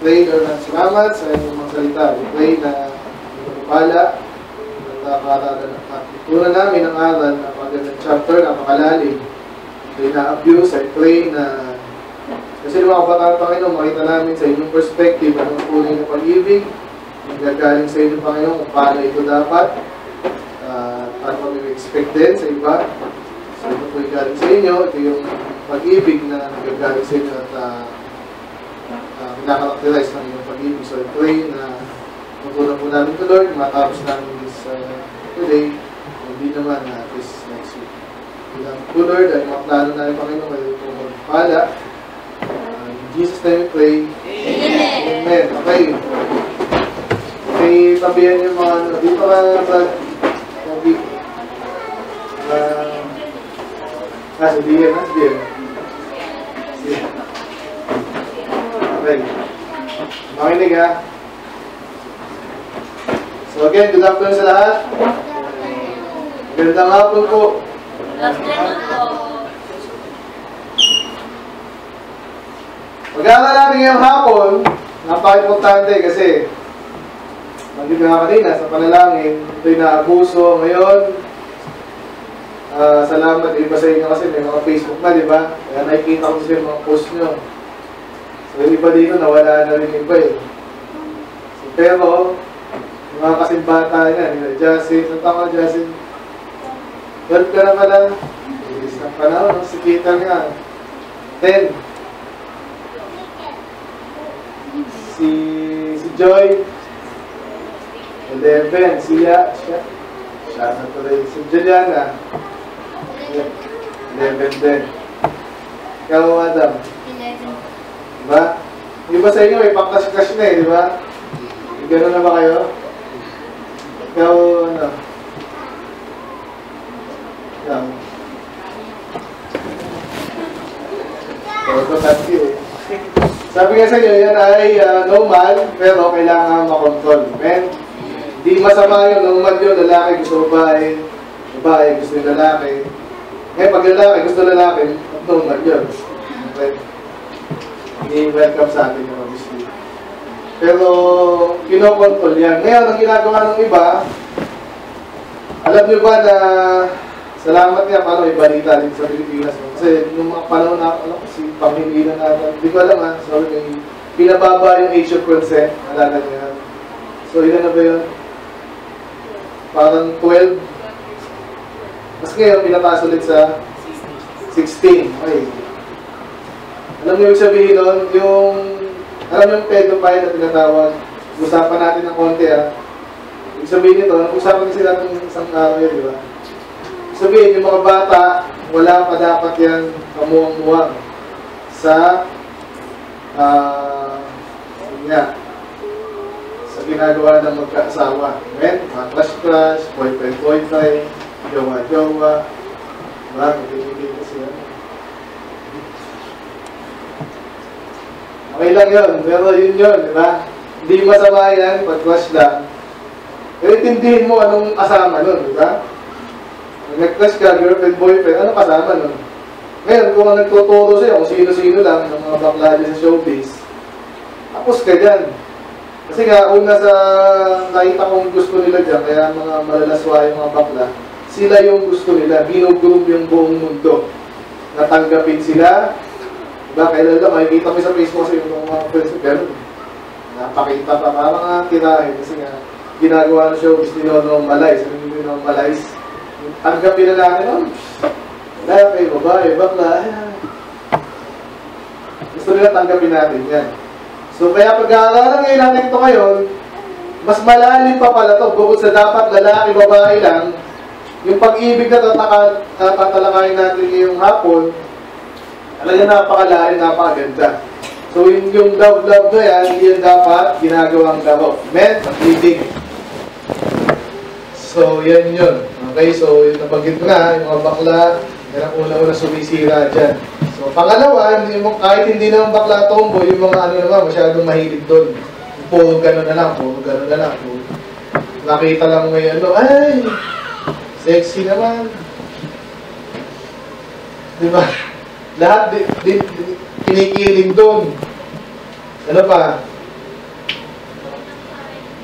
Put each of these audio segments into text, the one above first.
pray or salamat sa inyong mga salita. We pray na pala at itunan namin ang aral na pagandang chapter, napakalalim. Pray na abuse, I pray na kasi mga kabataan Panginoon, makita namin sa inyong perspective anong kulay ng pag-ibig, nagagaling sa inyong Panginoon kung paano ito dapat, paano kami expect din sa iba. So ito po galing sa inyo, ito yung pag-ibig na nagagaling sa inyo at pinakarakterize ng inyong pag-ibig. So I pray na matutunan po namin ito, Lord, matapos namin this today, hindi naman this next week. Bilang po, Lord, ay mga plano namin Panginoon, kayo po magpala. In Jesus' name we pray. Amen. Amen. Okay. Okay, tabihan yung mga dito ka sa sabihin na, sabihin. Okay. Makinig ha. So again, good afternoon sa lahat. Magandang hapon po. Good afternoon po. Mag-aaral natin ngayong hapon, napaka-importante kasi nandito nga kanina sa panalangin, ito'y naabuso ngayon. Salamat, iba sa inyo kasi may mga Facebook na, di ba? Kaya nakikita ko sa mga post nyo. So yung iba dito, nawala na rin iba eh. So, pero, yung mga kasimbata niya, Jasin, saan tama Jasin? 12 ka na pala. Ilis ng panahon, si Kita nga. 10. Si Joy, 11, siya na tuloy, si Juliana, 11 din. Ikaw, Adam? 11. Diba? Yung iba sa inyo, may pang-crush na eh, di ba? Gano'n na ba kayo? Ikaw, ano? Ikaw. Ito, thank you. Sabi nga sa inyo, yan ay normal, pero kailangan makontrol. Amen? Hindi masama yun, normal yun, lalaki gusto babae, babae gusto yung lalaki. Ngayon, pag lalaki gusto lalaki, normal yun. Okay? Hindi welcome sa atin yung obviously. Pero, kinokontrol yan. Ngayon, ang ginagawa ng iba, alam nyo ba na salamat nga paano ibalita din sa Pilipinas. Kasi nung mga panahon na, si Pangilinan natin, hindi ko alam ha, so may pinababa yung age of consent, alala nyo yan. So ilan na ba yun? Parang 12. Mas ngayon, pinataas ulit sa 16. Okay. Alam nyo yung sabihin nun, yung, alam yung pedophile na tinatawag, usapan natin ng konti ha. Yung sabihin nito, usapan kasi natin isang araw yun, di ba? Sabihin, yung mga bata, wala pa dapat yan kamuang-muang sa sa ginagawa ng magkaasawa. Amen? Mga crush-crush, boyfriend-boyfriend, jowa-jowa. Diba? Magiging kasi yan. Okay lang yun, pero yun yun, di ba? Hindi masama yan, pag-crush lang. Pero intindihin mo anong kasama nun, di ba? Nag-crush ka, girlfriend, boyfriend, ano kasama nun? Ngayon, kung nagtuturo sa'yo, kung sino-sino lang ng mga bakla dyan sa showbiz, tapos ka dyan. Kasi nga, una sa nakita kong gusto nila dyan, kaya mga malalaswa yung mga bakla, sila yung gusto nila, ginugroup yung buong mundo. Natanggapin sila, diba? Kailan lang, makikita mo sa Facebook kasi yung mga friends ko, pero napakita pa, parang nga tirahin, kasi nga, ginagawa ng showbiz, nino-normalize, ano yung nino-normalize? Tanggapin na natin, oh, lalaki, babae, bakla, gusto nila tanggapin natin yan. So kaya pag-aaralan ngayon natin ito ngayon, mas malalim pa pala ito, bukod sa dapat lalaki, babae lang, yung pag-ibig na tatalakayin natin ngayong hapon, talaga napakalalim, napakaganda. So yung love-love na yan, hindi yan dapat ginagawang love. Amen? Pag-ibig. So yan yun. Okay, so yung nabanggit ko na, yung mga bakla, yan ang una-una sumisira dyan. So pangalawa, kahit hindi naman bakla tomboy, yung mga ano naman, masyadong mahilig doon. Puro gano'n na lang, puro gano'n na lang. Puro. Nakita lang ngayon, no, ay, sexy naman. Diba? Lahat kinikiling doon. Ano pa?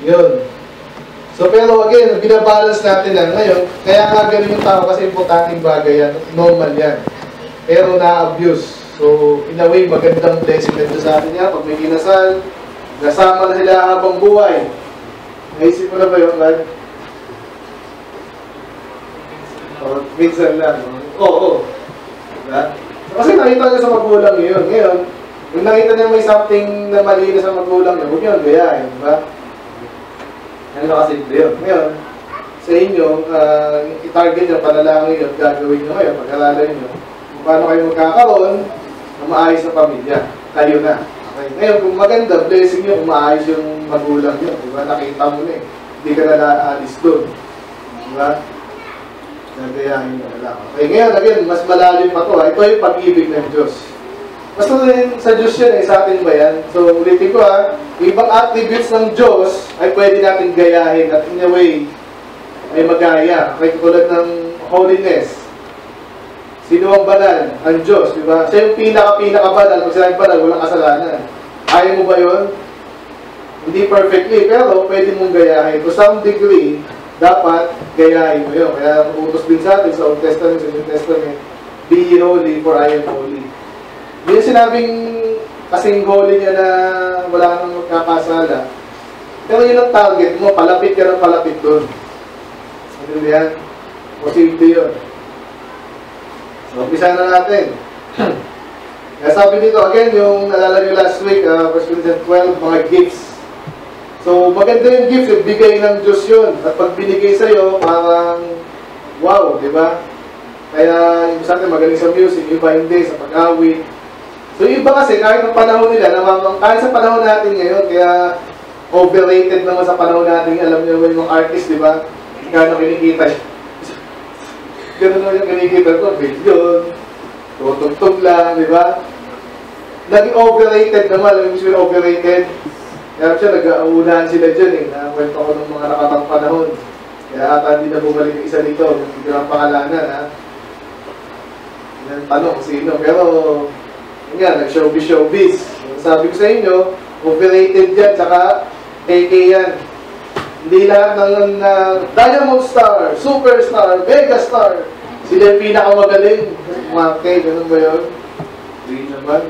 Yun. So pero again, binabalance natin lang ngayon. Kaya nga ganun yung tao kasi importanteng bagay yan. Normal yan. Pero na-abuse. So in a way, magandang blessing na sa atin yan. Pag may kinasal, nasama na sila habang buhay. Naisip mo na ba yun, Lord? O, minsan lang. Oo. Diba? Kasi nakita niya sa magulang niyo yun. Ngayon, kung nakita niya may something na mali na sa magulang niyo, huwag niyo gayahin, diba? Ano na kasi yun. Ngayon, sa inyo, i-target nyo, panalangin nyo, gagawin nyo ngayon, pag-aralan nyo, kung paano kayo magkakaroon ng maayos na pamilya. Kayo na. Okay. Ngayon, kung maganda, blessing nyo, kung maayos yung magulang nyo, diba? Nakita mo na eh. Hindi ka na naalis doon. Diba? Nagayahin nyo na lang. Okay, ngayon, again, mas malalim pa to. Ito yung pag-ibig ng Diyos. Basta rin sa Diyos yun eh, sa atin ba yan? So, ulitin ko ibang attributes ng Diyos ay pwede natin gayahin at in a way, ay magaya. Kaya tulad ng holiness. Sino ang banal? Ang Diyos, di ba? Siya yung pinaka-banal. Kung sila yung banal, walang kasalanan. Ayaw mo ba yun? Hindi perfectly, pero pwede mong gayahin. To some degree, dapat gayahin mo yun. Kaya utos din sa atin sa Old Testament, sa New Testament, be ye holy for I am holy. Hindi sinabing kasing holy niya na wala nang magkakasala. Pero yun ang target mo, palapit ka ng palapit doon. Ano yan? Posible yun. So, umpisa na natin. Kaya sabi dito, again, yung nalala nyo last week, 1 Corinthians 12, mga gifts. So, maganda yung gifts, bigay ng Diyos yun. At pag binigay sa'yo, parang wow, di ba? Kaya, yung sa akin, magaling sa music, iba hindi, sa pag-awit. So, iba kasi, kahit ng panahon nila, kahit sa panahon natin ngayon, kaya overrated naman sa panahon natin, alam niyo naman yung artist, di ba? Gano'n kinikita. Gano'n naman yung kinikita ko, bilyon, tutugtog lang, di ba? Naging overrated naman, alam mo overrated. Kaya siya, nag-aunahan sila dyan eh, nakwento ko ng mga nakatang panahon. Kaya ata hindi na bumalik yung isa dito, hindi ko ang pangalanan, ha? Yan tanong kung sino, pero yan, nag-showbiz. Sabi ko sa inyo, overrated yan, tsaka AK yan. Hindi lahat ng Diamond Star, Superstar, Mega Star, sila yung pinakamagaling. Okay, ganun ba yun? Hindi naman.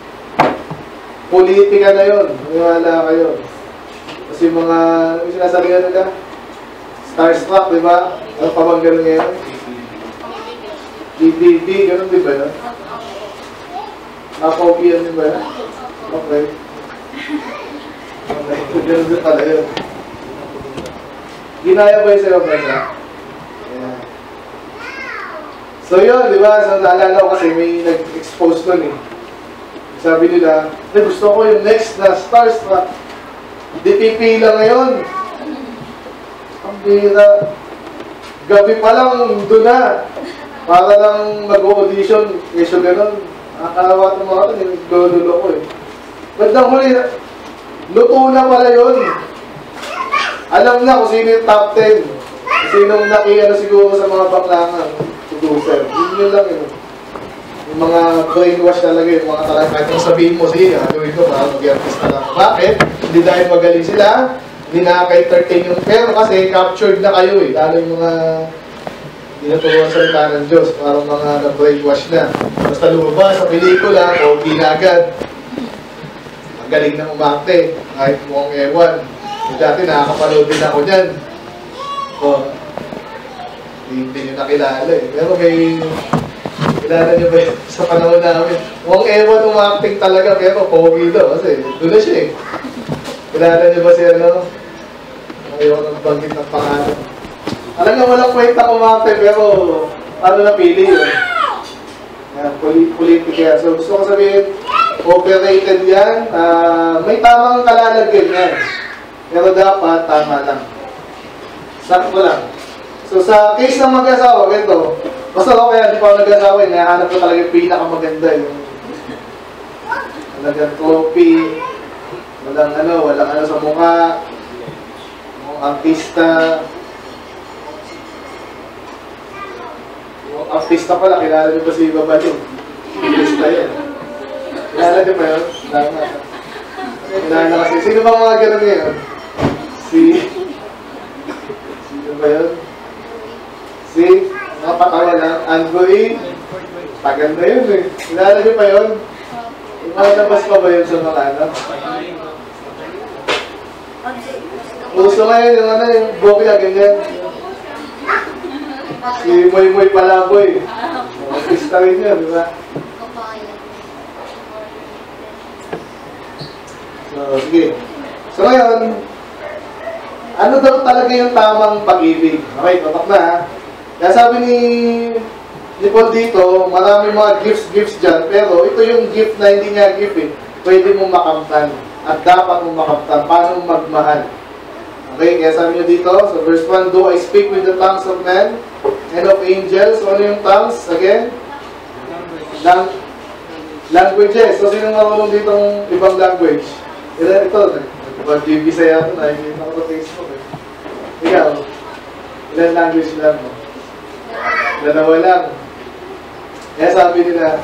Politika na yun. Maniwala kayo. Kasi mga, yung sinasabihan nila, Starstruck, di ba? Ano pa bang ganun ngayon? DDD, ganun di ba yun? Nakakopiyan din ba yan? Okay. Okay, ganun din pala yun. Ginaya ba yung sa'yo, Brenda? Yeah. So yun, di ba? So naalala ko kasi may nag-expose nun eh. Sabi nila, gusto ko yung next na Starstruck. Hindi pipila ngayon. Ang bira. Gabi pa lang, doon na. Para lang mag-audition. Kesyo ganun. Nakakawa itong mga ito, nilululo ko eh. Bandang huli, luto na pala yun. Alam na kung sino yung top 10. Sinong nakiano siguro sa mga baklangan. Producer. Yun lang yun. Yung mga brainwash talaga yung mga talaga. Kahit kung sabihin mo, sige, gawin ko para mag-artist na lang. Bakit? Hindi dahil magaling sila. Hindi nakaka-entertain yung pero kasi captured na kayo eh. Lalo yung mga tinuturuan sa salita ng Diyos. Parang mga na-brainwash na. Basta lumabas sa pelikula, o ginagad. Ang galing ng umarte. Kahit mukhang ewan. Dati nakakapanood din ako dyan. O, hindi nyo nakilala eh. Pero may kilala nyo ba sa panahon namin? Mukhang ewan umacting talaga, pero pogi daw. Kasi doon na siya eh. Kilala nyo ba si ano? Ayaw nang banggit ng pangalan. Alam nga walang kwenta umacting, pero ano napili yun? Politika. So gusto ko sabihin, overrated yan. May tamang kalalagyan yan. Pero dapat, tama lang. Sakto lang. So sa case ng mag-asawa, ganito. Basta ako kaya di pa ako nag-asawa, nahanap ko talaga yung pinakamaganda. Yung talagang trophy, walang ano sa mukha, yung artista. Yung artista pala, kilala niyo ba si Babalu? Artista yan. Kilala niyo ba yun? Kilala kasi. Sino ba mga gano'n ngayon? Sino ba yun? Si, mga patawa lang, Angoy. Tagal na yun eh. Kilala niyo pa yun? Lumalabas pa ba yun sa mga ano? Gusto ngayon yung ano, yung bokya, ganyan. Si Moy Moy Palaboy. Artista rin yun, di ba? So, sige. So ngayon, ano daw talaga yung tamang pag-ibig? Okay, tatak na ha. Kaya sabi ni Paul dito, marami mga gifts dyan, pero ito yung gift na hindi niya gift eh. Pwede mong makamtan at dapat mong makamtan. Paano magmahal? Okay, kaya sabi niyo dito, so verse 1, do I speak with the tongues of men and of angels? So ano yung tongues? Again? Languages. So sino marunong ditong ibang language? Ito, nag-GB saya ito, nakikita ko sa Facebook eh. Ikaw, ilan language lang mo? Dalawa lang. Kaya sabi nila,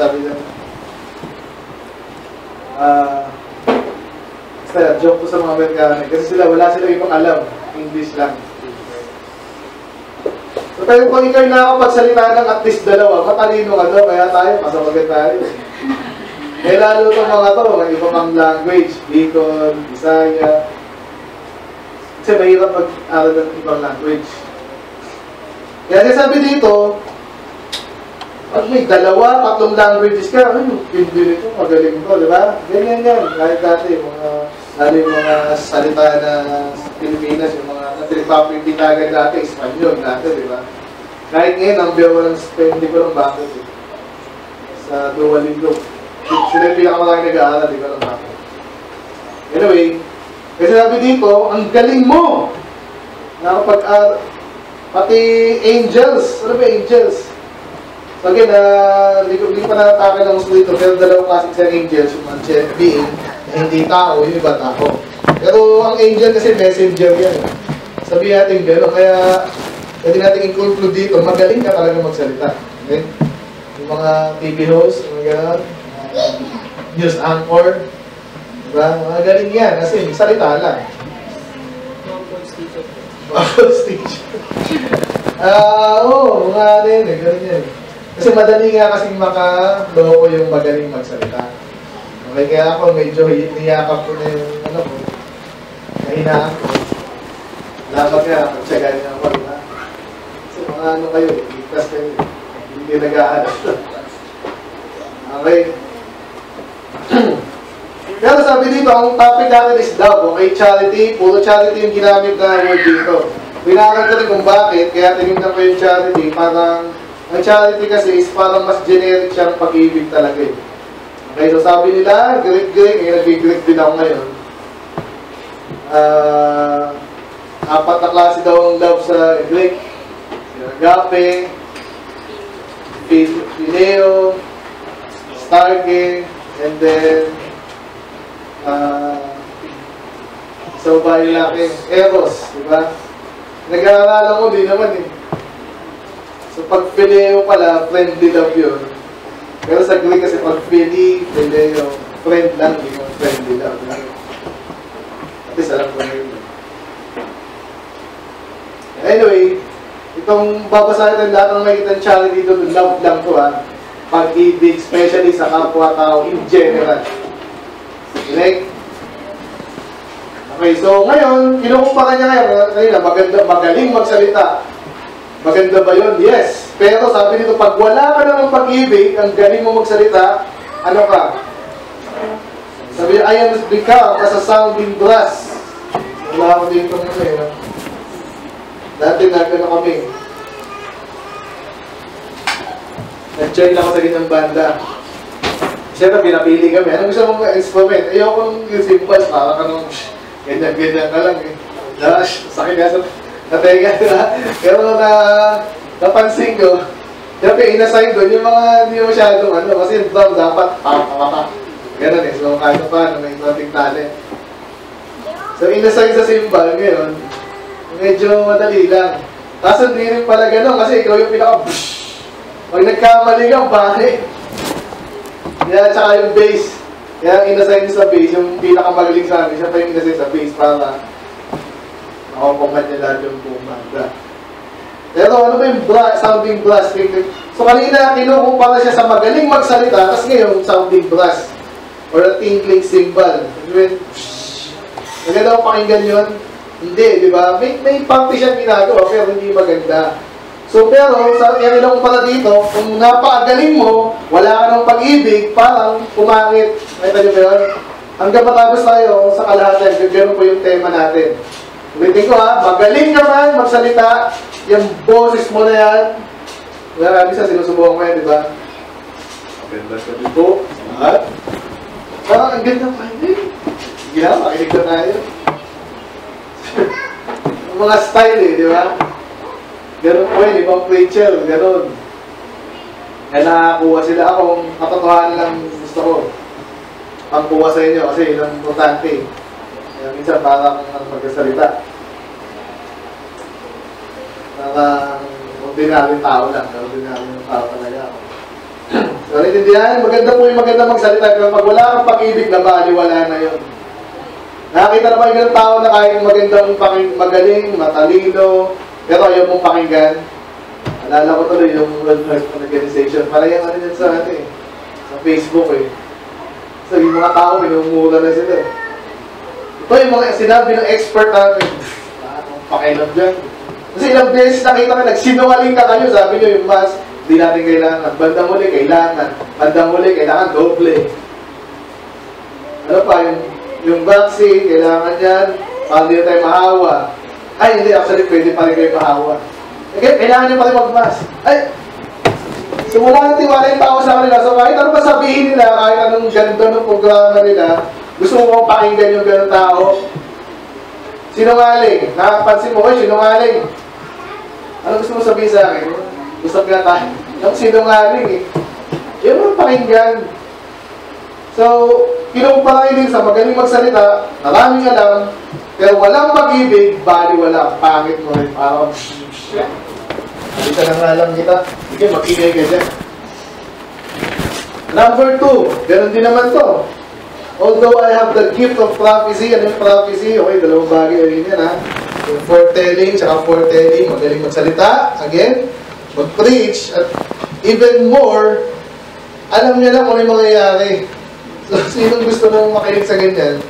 basta joke ko sa mga Amerikano kasi wala sila ibang alam, English lang. So tayo pag ikaw'y nakakapagsalita ng at least dalawa, matalino ka daw, kaya tayo, masabagat tayo. Eh lalo itong mga to, may iba pang language, Bicol, Bisaya. Kasi mahirap mag-aral ng ibang language. Kaya sabi dito, pag may dalawa, tatlong languages ka, ay, hindi nito, magaling ko, di ba? Ganyan yan. Kahit dati, lalo yung mga salita na sa Pilipinas, yung mga nagpapipitagan dati, Espanyol dati, di ba? Kahit ngayon, ang biyawa ng Spain, hindi ko lang bakit eh. Sa Duolingo. Sila yung pinakamalaki nag-aaral, di ko lang bakit. Anyway, kasi sabi dito, ang galing mo! Nakapag-aaral. Pati angels. Ano ba angels? So again, hindi pa natatake ng gusto dito, pero dalawang klaseng sa angels, yung angelic being, na hindi tao, yung iba tao. Pero ang angel kasi messenger yan. Sabihin natin gano'n, kaya pwede natin i-conclude dito, magaling ka talaga magsalita. Okay? Yung mga TV host, mga gano'n, news anchor, diba? Mga galing yan, kasi salita lang. Stage. Oo, mga ano yun eh, gano'n yan. Kasi madali nga kasing makaloko yung magaling magsalita. Okay, kaya ako medyo niyakap ko na yung ano ko, kahinaan ko. Dapat nga, pagtsagaan niya ako, diba? Kasi mga ano kayo, ligtas kayo, hindi nag-aaral. Okay. Pero sabi dito, ang topic natin is love, okay? Charity, puro charity yung ginamit na word dito. Pinakal ko rin kung bakit, kaya tinignan ko yung charity, parang, ang charity kasi is parang mas generic siyang pag-ibig talaga eh. Okay, so sabi nila, Greek, nag-Greek din ako ngayon. Apat na klase daw ang love sa Greek. Agape, Phileo, Starke, and then so by laki, Eros, diba? Nag-aaralan mo, di naman eh. So pag Phileo pala, friendly love yun. Pero sa Greek kasi pag Phileo, friend lang, hindi mo friendly love. At least alam ko na yun. Anyway, itong babasahin natin lahat ng makikita ng charity dito, love lang to ha. Pag-ibig, especially sa kapwa-tao in general. Okay? Okay, so ngayon, kinukumpara niya ngayon, magaling magsalita. Maganda ba yun? Yes. Pero sabi nito, pag wala ka na ng pag-ibig, ang galing mo magsalita, ano ka? Sabi niya, I am become as a sounding brass. Wala ako dito muna eh. Dati nagano kami. Nag-join ako sa ganyang banda. Siyempre, pinapili kami. Anong gusto mong instrument? Ayoko nung yung cymbals, para ka nung ganyan-ganyan ka lang eh. Dash, sakit nga sa natega na. Pero napansin ko, siyempre, inassign doon yung mga hindi masyadong ano, kasi yung drum dapat, ganun eh. So, kahit pa, may konting talent. So, inassign sa cymbal ngayon, medyo madali lang. Kaso hindi rin pala gano'n kasi ikaw yung pinaka-bush. Pag nagkamali ka, bakit? Kaya tsaka yung bass. Kaya inassign sa bass, yung pinakamagaling sa amin, siya pa yung inassign sa bass para Nakukumpad niya lahat yung pumanda. Pero ano ba yung sounding brass? So kanina, kinukumpara siya sa magaling magsalita, tapos ngayon, sounding brass. Or a tinkling cymbal. Maganda ko pakinggan yun? Hindi, di ba? May pampi siyang ginagawa, pero hindi maganda. So pero, yung kinukumpara dito, kung napakagaling mo, wala ka ng pag-ibig, parang pumangit. Nakita niyo ba yun? Hanggang matapos tayo sa kalahatan, ganoon po yung tema natin. Ulitin ko ha, magaling ka man magsalita, yung boses mo na yan. Marami sa sinusubukan ko yan, di ba? Maganda sa dito. At, parang ang ganda pa, hindi. Sige na, makinig na tayo. Mga style eh, di ba? Ganun po yun, ibang Rachel, ganun. Kaya nakakuha sila akong katotohanan lang gusto ko. Pangkuha sa inyo kasi yun ang importante. Kaya minsan parang magkasalita. Parang ordinaryong tao lang. Ordinaryong tao talaga ako. So, naintindihan? Maganda po yung maganda magsalita. Pero pag wala kang pag-ibig na baliwala na yun. Nakakita naman yung tao na kahit magandang magaling, matalino, pero ayaw mong pakinggan. Alala ko tuloy yung World Health Organization. Para yung ano yun sa Facebook eh. So, yung mga tao, minumura na sila. Ito yung mga sinabi ng expert namin. Anong pakialam dyan? Kasi ilang beses nakita ka, nagsinungaling ka kayo, sabi nyo yung mask, hindi natin kailangan. Bandang huli, kailangan. Bandang huli, kailangan doble. Ano pa, yung vaccine, kailangan yan, para hindi tayo mahawa. Ay, hindi, actually, pwede pa rin kayo mahawa. Kailangan nyo pa rin mag-mask. Ay, so wala nang tiwala yung tao sa kanila. So kahit ano pa sabihin nila, kahit anong ganda ng programa nila, gusto mo mong pakinggan yung gano'ng tao. Sinungaling. Nakapansin mo, sinungaling. Ano gusto mo sabihin sa akin? Gusto nga tayo. Yung sinungaling eh. Yun mong pakinggan. So, kinumpara din sa magaling magsalita, maraming alam, pero walang pag-ibig, bali wala. Pangit mo rin. Parang, halika na nga lang kita. Sige, mag-ingay ka dyan. Number 2, ganun din naman to. Although I have the gift of prophecy, ano yung prophecy? Okay, dalawang bagay rin yan ha. Yung foretelling, tsaka foretelling, magaling magsalita. Again, mag-preach. At even more, alam niya na kung ano yung mangyayari. So, sinong gusto nang makinig sa ganyan?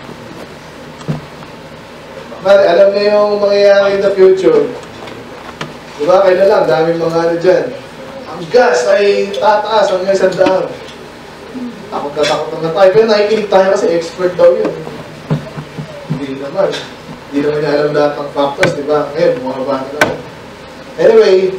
Alam niya yung mangyayari in the future. Diba? Kaya na lang, daming mga ano dyan. Ang gas ay tataas hanggang 100. Takot na tayo. Pero nakikinig tayo kasi expert daw yun. Hindi naman. Hindi naman niya alam lahat ng factors, diba? Ngayon, mga bata naman. Anyway,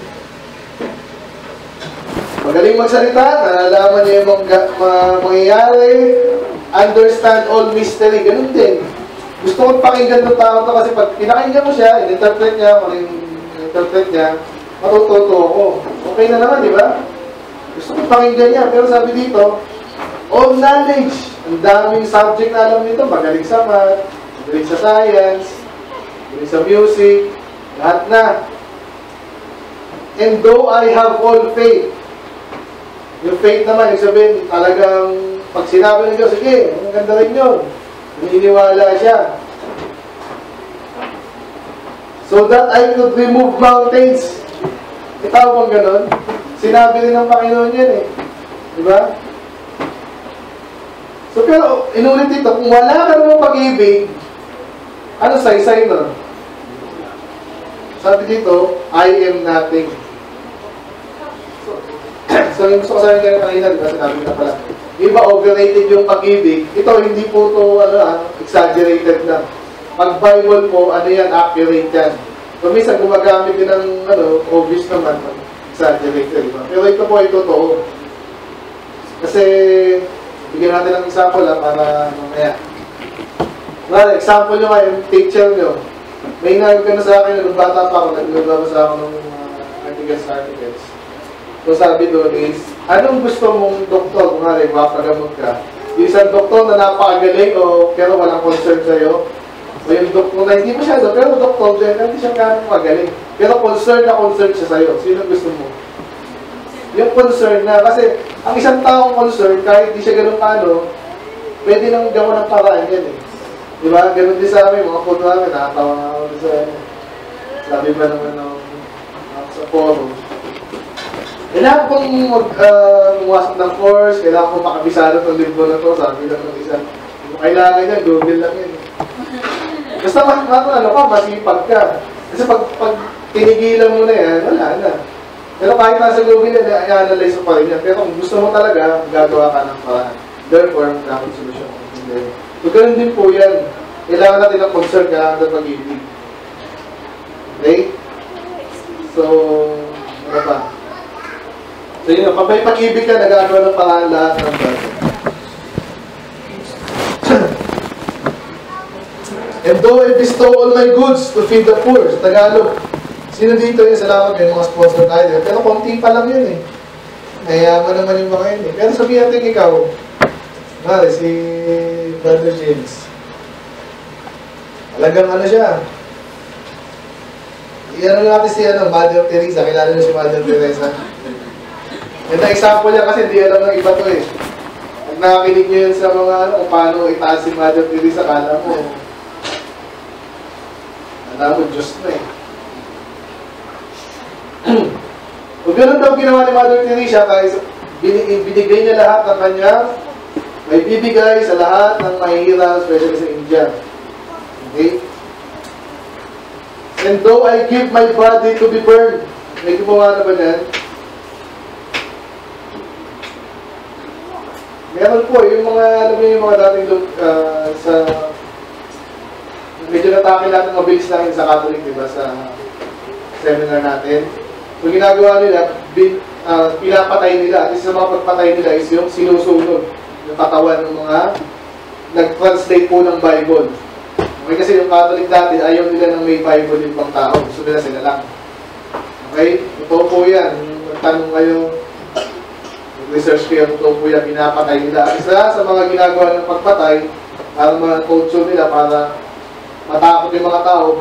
magaling magsalita, nalalaman niya yung mangyayari, understand all mystery, ganun din. Gusto kong pakinggan ng tao to kasi pag pinakinggan mo siya, in-interpret niya, kung interpret niya, matututo ako. Okay na naman, di ba? Gusto kong pakinggan niya, pero sabi dito, all knowledge. Ang daming subject na alam nito. Magaling sa math, magaling sa science, magaling sa music, lahat na. And though I have all faith, yung faith naman, yung sabihin, talagang pag sinabi ng Diyos, sige, ang ganda rin yun. Naniniwala siya. So that I could remove mountains. Itaw bang ganon? Sinabi rin ng Panginoon yan eh. Diba? So pero, inulit ito, kung wala ka namang pag-ibig, ano say nun? Sabi dito, I am nothing. So yung gusto ko sabi kayo kanina, diba? Sinabi na pala. Iba overrated yung pag-ibig. Ito, hindi po ito, exaggerated lang. Pag Bible po, ano yan, accurate yan. So minsan, gumagamit din ng, obvious naman, exaggerated, diba? Pero ito po ay totoo. Kasi, bigyan natin ng example para mamaya. Well, example nyo ngayon, teacher nyo. May nagkano sa akin, nung bata pa ako, naglabasa ako ng articles. So sabi doon is, anong gusto mong doktor? Kung nga rin, mapagamot ka. Yung isang doktor na napakagaling o pero walang concern sa'yo. O yung doktor na hindi masyado, pero doktor din, hindi siya gano'ng magaling. Pero concern siya sa'yo. Sino gusto mo? Yung concern na, kasi ang isang taong concern, kahit di siya gano'ng pwede nang gawin ng paraan yan eh. Diba? Ganun din sa amin, mga puto namin, nakatawa nga ako sa Sabi ba naman ng sa forum. Kailangan kong umasok ng course, kailangan kong makabisado ng libro na to, sabi lang ng isa. Kung kailangan niya, Google lang yun. Basta masipag ka. Kasi pag tinigilan mo na yan, wala na. Pero kahit nasa Google yan, i-analyze mo pa rin yan. Pero kung gusto mo talaga, gagawa ka ng paraan. Therefore, dapat solusyon. So, ganun din po yan. Kailangan natin ng concern, kailangan natin mag-ibig. Okay? So, ano pa? So, yun, pag may pag-ibig ka, nagagawa ng paraan lahat ng bagay. And though I bestow all my goods to feed the poor, sa Tagalog. Sino dito yun? Salamat, may mga sponsor tayo. Pero konti pa lang yun eh. Mayaman naman yung mga yun eh. Pero sabihin natin ikaw, mali, si Brother James. Talagang ano siya. Iyan natin si Mother Teresa. Kilala niyo si Mother Teresa. Yung example niya kasi hindi alam ng iba to eh. Pag nakakinig niyo yun sa mga kung paano itaas si Mother Teresa, kala mo, Diyos na eh. Kung gano'n daw ginawa ni Mother Teresa, kahit binigay niya lahat ng kanyang may bibigay sa lahat ng mahihirap, especially sa India. Okay? And though I give my body to be burned, may gumawa na ba yan? Meron po, yung mga, alam niyo yung mga dating sa medyo natake natin mabilis lang sa Catholic, diba, sa seminar natin. So, ginagawa nila, pinapatay nila. At isa sa mga pagpatay nila is yung sinusunod yung katawan ng mga nag-translate po ng Bible. Okay, kasi yung Catholic dati, ayaw nila ng may Bible yung pang tao. Gusto nila sila lang. Okay? Totoo po yan. Magtanong kayo, research kayo, totoo po yan, pinapatay nila. At isa sa mga ginagawa ng pagpatay, para mga culture nila, para matakot yung mga tao,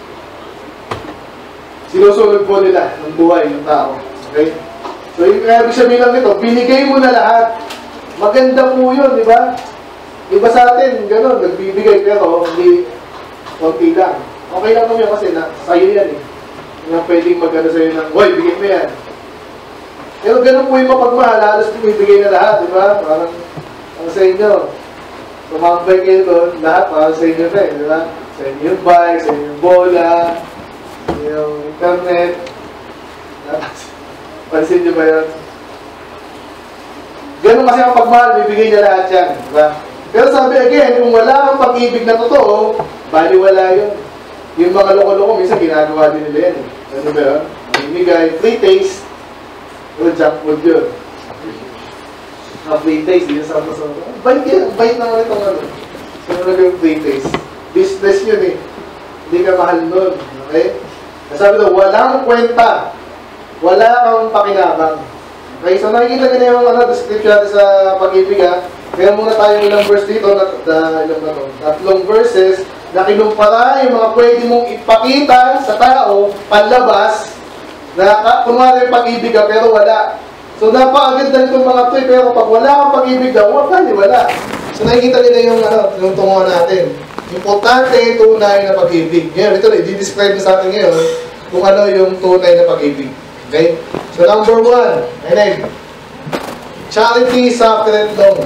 sinusunod po nila ng buhay yung tao. Okay? So, yung ibig sabihin lang nito, binigay mo na lahat. Maganda po yun, di ba? Iba sa atin, gano'n, nagbibigay, pero hindi konti lang. Okay lang naman yun kasi sa'yo yan eh. Hindi pwedeng mag-ano sa'yo ng, hoy, bigay mo yan. Pero gano'n po yung mapagmahal, halos binibigay na lahat, di ba? Parang, ang sa inyo, tumambay kayo doon, lahat parang sa inyo na eh, di ba? Sa inyo yung bike, sa inyo yung bola, sa inyo yung internet. Pansin nyo ba yun? Ganun kasi ang pagmahal, bibigay niya lahat yan. Diba? Pero sabi again, kung wala kang pag-ibig na totoo, baliwala yun. Yung mga loko-loko, minsan ginagawa din nila yan. Ano ba yun? Bibigay, free taste, o junk food yun. Free taste, yun sa bait yan, bait naman itong ano. Sino na yung free taste? Business yun eh. Hindi ka mahal nun. Okay? Sabi daw, walang kwenta. Wala kang pakinabang. Okay, so nakikita nyo na yung description natin sa pag-ibig ha. Kaya muna tayong ilang verse dito, tatlong verses na kinumpara yung mga pwede mong ipakita sa tao, panlabas, na kunwari yung pag-ibig ka, pero wala. So napakaganda itong mga ito, pero pag wala kang pag-ibig daw, wala. So nakikita nila yung tungo natin. Importante, tunay na pag-ibig. Ngayon, ito na, i-describe na sa atin ngayon kung ano yung tunay na pag-ibig. Okay? So, number 1, charity suffereth long.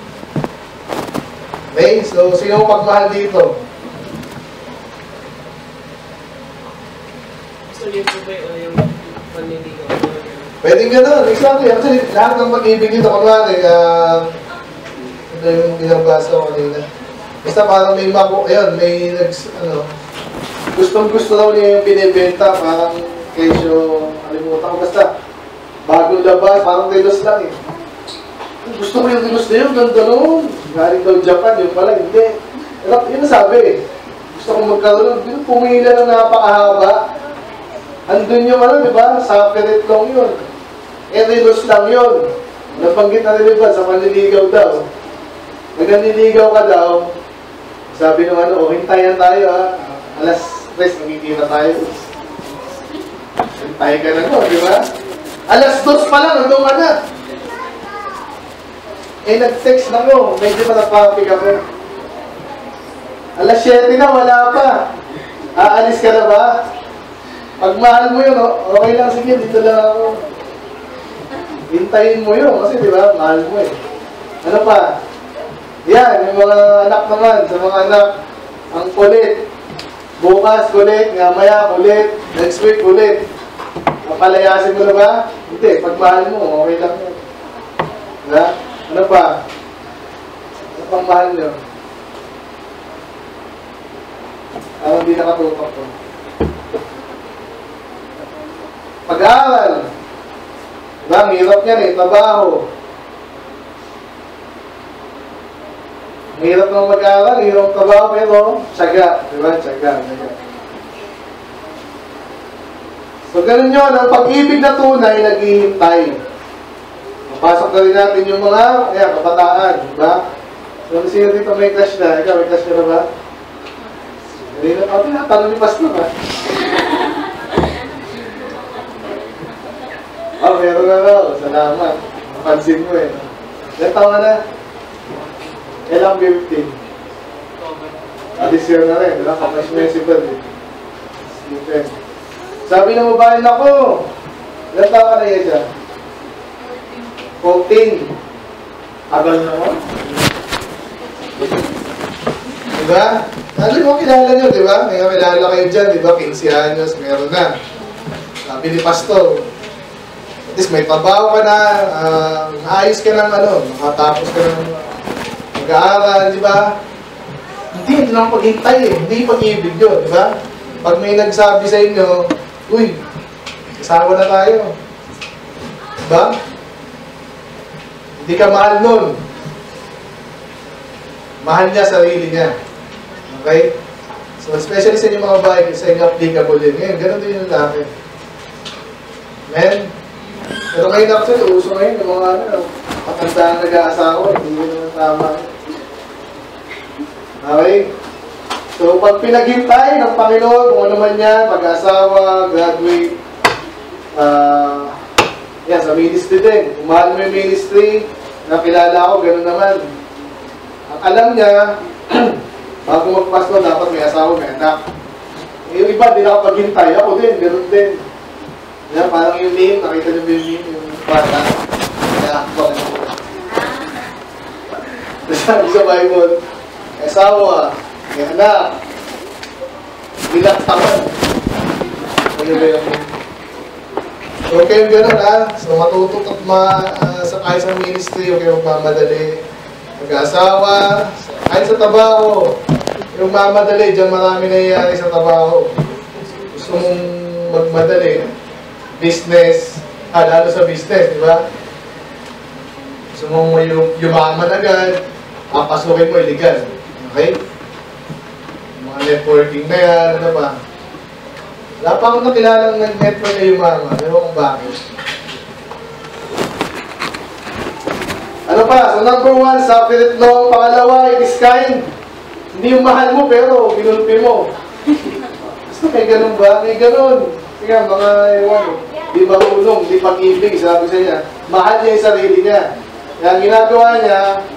Okay? So, sino pagmahal dito? So, yun po ba yung panliligaw? Pwede gano'n. Exactly. Actually, lahat ng pag-ibig dito, kunwari, ito yung binabasa ko kanina. Basta parang may may gustong-gusto daw niya yung binibenta, parang kesyo, alimutan ko, basta bagong labas, parang delos lang eh. Gusto mo yung delos na yun, ganda nun. Galing daw Japan, yun pala, hindi. Yun nasabi eh. Gusto kong magkaroon, yun pumila na napakahaba. Andun yung di ba? Suffereth long yun. Delos lang yun. Nabanggit na rin ba sa panliligaw daw. Pag nanliligaw ka daw, sabi nung hintayan tayo ha. Alas 3, magkikita tayo. Hintay ka na di ba? Alas 2 pa lang, nandun ka na. Nag-text na mo, medyo pa napapik ako. Alas 7 na, wala pa. Aalis ka na ba? Pag mahal mo yun, okay lang, sige, dito lang ako. Hintayin mo yun, kasi di ba, mahal mo eh. Ano pa? Yan, yung mga anak naman, sa mga anak, ang kulit. Bukas kulit, maya kulit, next week kulit. Papalayasin mo na ba? Hindi, pag mahal mo, okay lang yun. Diba? Ano pa? Ano pang mahal nyo? Hindi nakatutok ko. Pag-aaral. Diba? Hirap yan eh. Trabaho. Hirap naman mag-aaral, hirap trabaho, pero tiyaga. Diba? Tiyaga. So, ganun yun. Ang pag-ibig na tunay, naghihintay. Mapasok na rin natin yung mga kabataan. Diba? So, sino dito may crush na? Ikaw, may crush ka na ba? Hindi na pa, tinatanong ni Pastor ha. Meron na raw. Salamat. Napansin mo eh. Ilan taon na? Kailang 15. This year na rin. Diba? Kapash municipal eh. Stephen. Sabi ng mobile ako. Ilan taon ka na yan siya? 14. Agal na mo? Diba? Alam mo, kilala nyo, diba? May kilala kayo dyan, diba? 15 anyos, meron na. Sabi ni Pastor, at least may trabaho ka na, ayos ka ng makatapos ka ng mag-aaral, diba? Hindi lang paghintay eh. Hindi pag-ibig yun, diba? Pag may nagsabi sa inyo, uy, kasawa na tayo. Diba? Hindi ka mahal nun. Mahal niya sarili niya. Okay? So, especially sa inyong mga bahay, sa inyo applicable din. Ngayon, ganun din yung lalaki. Amen? Pero ngayon actually, uso ngayon yung mga patandaan nag-aasawa. Hindi mo naman tama. Okay? So, pag pinaghintay ng Panginoon, kung ano man yan, mag-aasawa, graduate, yan, sa ministry din. Kung mahal mo yung ministry, nakilala ko, gano'n naman. Ang alam niya, bago magpastor, dapat may asawa, may anak. Yung iba, di nakapaghintay. Ako din, gano'n din. Yan, parang yung name, nakita niyo ba yung name, yung bata. Kaya ako ba rin. Sabi sa Bible, may asawa, may anak, bilang taon. Ano ba yung so, kayo gano'n So, matutok at sakay sa ministry, huwag kayong magmamadali. Mag-asawa, kahit sa trabaho, yung mamadali, dyan marami nangyayari sa trabaho. Gusto mong magmadali, business, lalo sa business, di ba? Gusto mong yumaman agad, papasukin mo illegal. Okay? Mga networking na yan, ano ba? Wala pa akong nakilalang nag-network na yumaman. Ewan kung bakit. Ano pa? So number 1, suffereth long. Pangalawa, it is kind. Hindi yung mahal mo, pero ginulpi mo. Gusto may ganun ba? May ganun. Kaya mga ewan, di marunong, di pag-ibig, sabi sa niya. Mahal niya yung sarili niya. Kaya ginagawa niya,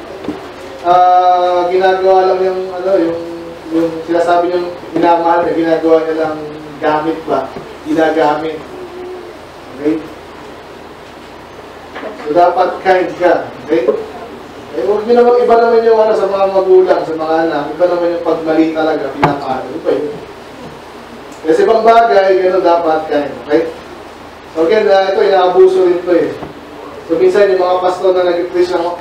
ginagawa lang yung sinasabi niyang minamahal niya, ginagawa niya lang gamit ba? Ginagamit. Okay? So, dapat kind ka. Okay? Eh, huwag nyo naman, iba naman yung sa mga magulang, sa mga anak, iba naman yung pagmali talaga, pinapahal. Iba yun. Kasi ibang bagay, gano'n dapat kind. Okay? So, again, ito, inaabuso rin ito eh. So, minsan yung mga pastor na nag-preach ako,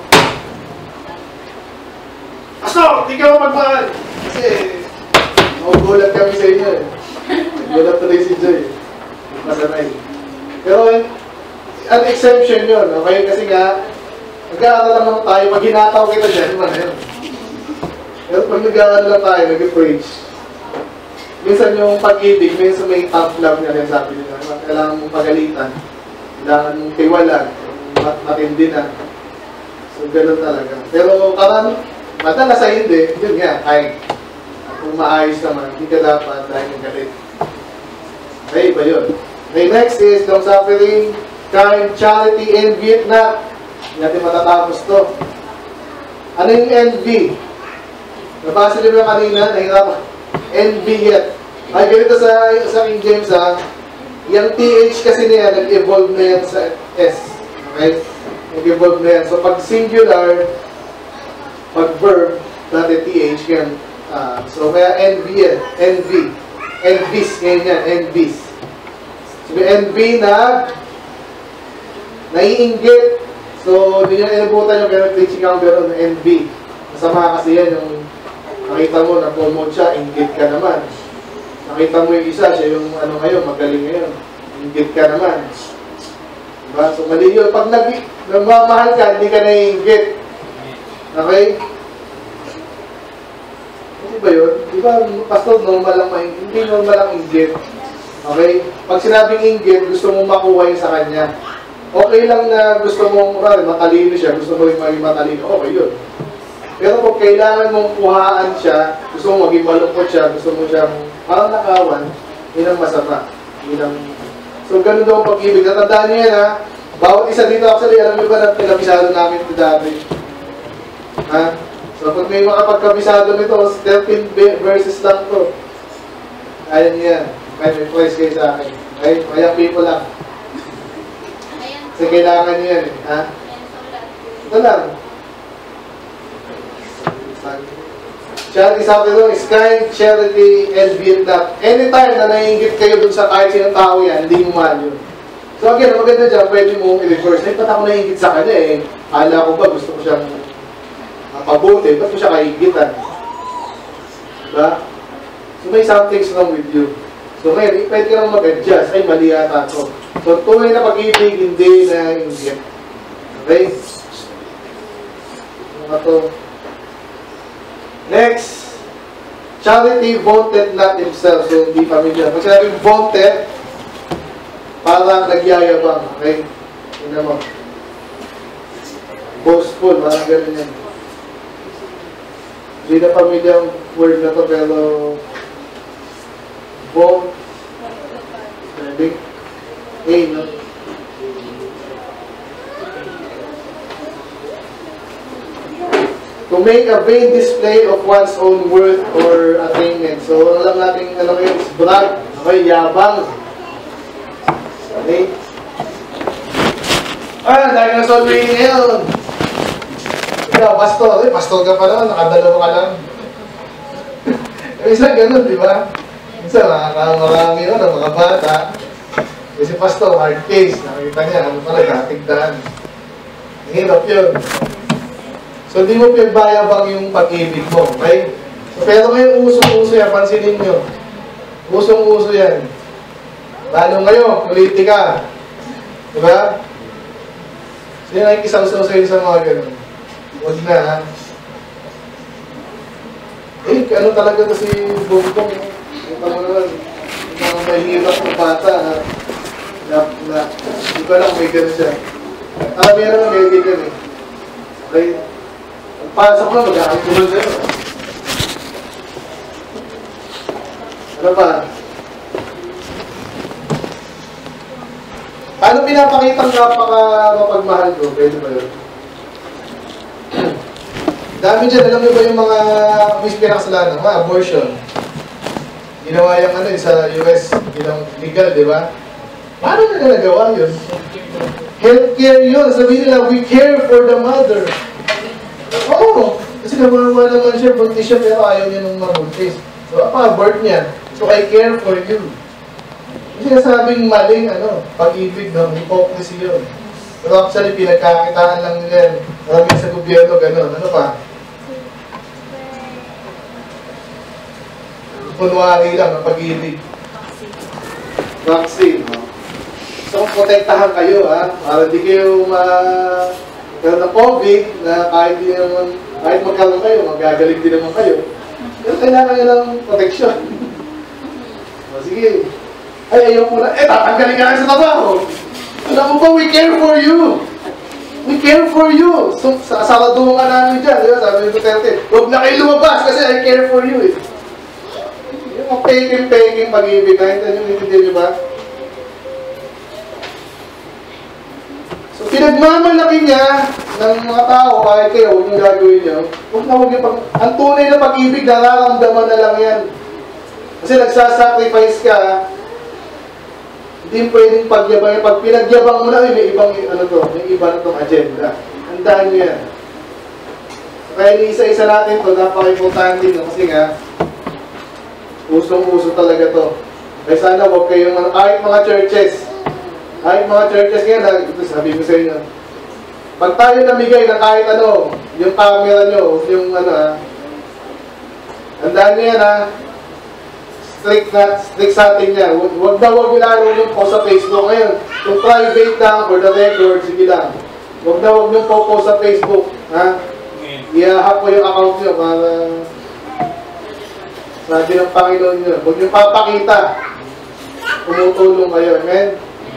Pastor, hindi ka mo magmahal! Kasi, magugulat kami sa inyo eh. Gulat tuloy si Joy. Masanay. Pero, an exemption yun, okay? Kasi nga, nag-aaral lang tayo, pag hinataw kita dyan, man yun. Pero pag nag-aaral lang tayo, nag-preach, minsan yung pag-ibig, minsan may tough love niya rin sabi nila. Kailangan mong pagalitan, kailangan mong tiwalag, matindi na. So, gano'n talaga. Pero karami, madalas sa hindi, yun nga, ay, kung maayos naman, hindi ka dapat dahil ng galit. Okay, iba yun. Okay, next is long suffering, kind, charity, envy, not. Hindi natin matatapos to. Ano yung envy? Nabasa niyo ba kanina? Nahirapan. Envy yet. Ay, ganito sa King James Yung TH kasi niya, nag-evolve na yan sa S. Okay? Nag-evolve na yan. So, pag singular, pag verb, dati TH yan. So, kaya NV yan. NV. NVs, ngayon yan. NVs. So, NV na naiinggit. So, hindi nyo inabutan yung kaya teaching ang meron ng NV. Masama kasi yan yung nakita mo, na-promote siya, inggit ka naman. Nakita mo yung isa, siya yung ano ngayon, magaling ngayon. Inggit ka naman. Diba? So, mali yun. Pag nagmamahal ka, hindi ka naiinggit. Okay? Hindi ba yun? Diba, pastor, normal lang mainggit. Hindi normal lang inggit. Okay? Pag sinabing inggit, gusto mong makuha yun sa kanya. Okay lang na gusto mong, matalino siya, gusto mo yung maging matalino. Okay yun. Pero kung kailangan mong kuhaan siya, gusto mo maging malungkot siya, gusto mo siyang parang nakawan, yun ang masama. So, ganun daw ang pag-ibig. Natandaan niyo yan, ha? Bawat isa dito, actually, alam niyo ba na pinabisado namin ito dati? Ha? So, pag may makapagkabisado nito, 13 verses lang to. Ayan niyo yan. Kaya may price kayo sa akin. Okay? Mayang people lang. Kasi kailangan niyo yan, ha? Ito lang. Charity sabi doon is kind, charity, and build up. Anytime na naiingit kayo dun sa kahit sinong tao yan, hindi mo mahal yun. So again, maganda dyan, pwede mong i-reverse. Ay, ba't ako naiingit sa kanya eh? Akala ko ba gusto ko siyang mapabuti? Ba't ko siya kaingitan? Diba? So may something's wrong with you. So ngayon, pwede ka lang mag-adjust. Ay, mali yata ito. So tunay na pag-ibig, hindi na ingit. Okay? Ano to? Next, charity vaunted not himself. So, hindi familiar. Pag sinabing vaunted, parang nagyayabang. Okay? Tingnan mo. Boastful, parang ganun yan. Hindi na familiar ang word na to, pero vaunt, big A, no? To make a vain display of one's own worth or attainment. So, alam natin, ano kayo, is brag. Okay, yabang. Okay? Dahil na solving ngayon. Ikaw, pastor. Pastor ka pa naman, nakadalawa ka lang. Minsan ganun, di ba? Minsan, marami yun, ang mga bata. Kasi pastor, hard case. Nakita niya, ano pala, katigdaan. Hirap yun. So, di mo pinagbayabang yung pag-ibig mo, okay? So, pero ngayon, usong-uso yan, pansinin nyo. Usong-uso yan. Lalo ngayon, politika. Diba? So, yun ay isang-uso sa mga ganun. Huwag na, ha? Ano talaga to si Bongbong? Ito mo naman, mga mahirap ng bata, ha? Di ba lang may ganun siya? Meron may ganun, eh. Okay? Pasok na, mag-aakulan sa'yo. Ano ba? Paano pinapakitang napaka-mapagmahal ko? Pwede ba yun? Dami dyan, alam mo ba yung mga pinakasalanan? Mga abortion. Ginawa yung ano sa US, legal, di ba? Paano na nagawa yun? Healthcare yun. Sabihin nila, we care for the mother. Oo, kasi nabunuwa naman siya, buntis siya, pero ayaw niya nung mabuntis. So, apa-abort niya. So, I care for you. Kasi nasabing maling, pag-ibig, hypocrisy yun. Pero actually, pinagkakitaan lang nila yan. Maraming sa gobyerno, gano'n. Ano pa? Kunwari lang, ang pag-ibig. Vaccine. So, protektahan kayo, ha? Para di kayo pero na COVID, na kahit magkaroon kayo, magagaling din naman kayo, pero kailangan nyo ng protection. O sige, ayaw mo na, tatanggalin ka lang sa trabaho. Alam mo ba, we care for you. We care for you. So, saradungan namin dyan, di ba? Sabi ni Duterte, huwag na kayo lumabas kasi I care for you. Yung peking pag-ibig, kahit nyo ba? So, pinagmamalaki niya ng mga tao, kahit kayo, huwag yung gagawin niyo, huwag yung ang tunay na pag-ibig, nararamdaman na lang yan. Kasi nagsasacrifice ka, hindi Hindi pwedeng pagyabang. Pag pinagyabang mo na, may ibang, may iba na itong agenda. Handaan nyo yan. Kaya isa-isa natin ito, napaka-importante din kasi nga, usong-uso talaga to. Kaya sana huwag kayong, kahit mga churches ngayon, ito sabi ko sa inyo, pag tayo namigay ng kahit ano, yung camera nyo, yung handaan nyo yan strict sa atin yan. Huwag ilaro yung post sa Facebook ngayon. Yung private lang, for the record, sige lang. Huwag yung post sa Facebook, ha? I-hack ko yung account nyo para sabi ng Panginoon nyo. Huwag nyo papakita. Tumutulong kayo. Amen?